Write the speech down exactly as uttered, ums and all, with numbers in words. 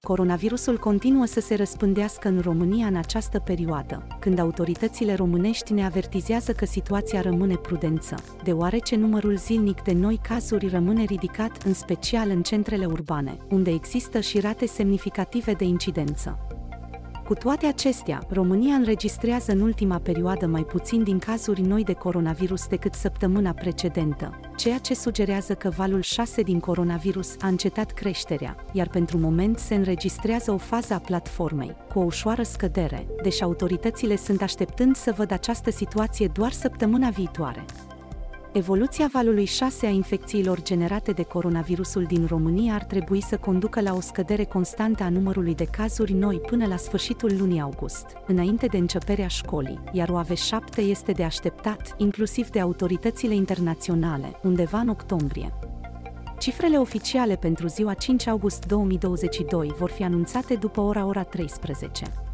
Coronavirusul continuă să se răspândească în România în această perioadă, când autoritățile românești ne avertizează că situația rămâne prudență, deoarece numărul zilnic de noi cazuri rămâne ridicat, în special în centrele urbane, unde există și rate semnificative de incidență. Cu toate acestea, România înregistrează în ultima perioadă mai puțin din cazuri noi de coronavirus decât săptămâna precedentă, ceea ce sugerează că valul șase din coronavirus a încetat creșterea, iar pentru moment se înregistrează o fază a platformei, cu o ușoară scădere, deși autoritățile sunt așteptând să văd această situație doar săptămâna viitoare. Evoluția valului șase a infecțiilor generate de coronavirusul din România ar trebui să conducă la o scădere constantă a numărului de cazuri noi până la sfârșitul lunii august, înainte de începerea școlii, iar O A V șapte este de așteptat, inclusiv de autoritățile internaționale, undeva în octombrie. Cifrele oficiale pentru ziua cinci august două mii douăzeci și doi vor fi anunțate după ora ora treisprezece.